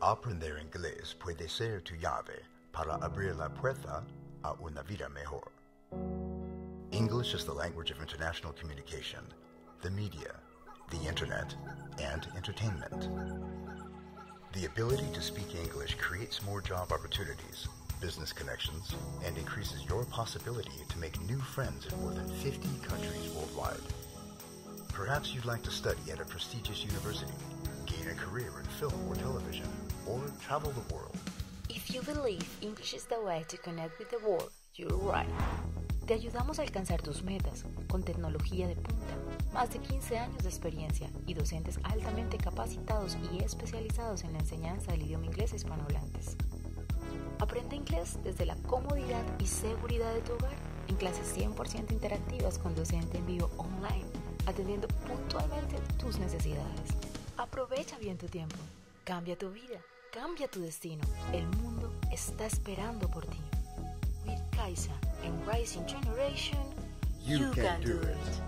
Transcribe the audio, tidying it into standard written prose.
Aprender inglés puede ser tu llave para abrir la puerta a una vida mejor. English is the language of international communication, the media, the internet, and entertainment. The ability to speak English creates more job opportunities, business connections, and increases your possibility to make new friends in more than 50 countries worldwide. Perhaps you'd like to study at a prestigious university, gain a career in film or television, or travel the world. If you believe English is the way to connect with the world, you're right. Te ayudamos a alcanzar tus metas con tecnología de punta, más de 15 años de experiencia y docentes altamente capacitados y especializados en la enseñanza del idioma inglés a hispanohablantes. Aprende inglés desde la comodidad y seguridad de tu hogar en clases 100% interactivas con docente en vivo online, atendiendo puntualmente tus necesidades. Aprovecha bien tu tiempo. Cambia tu vida. Cambia tu destino. El mundo está esperando por ti. With Kaisa and Rising Generation, you can do it.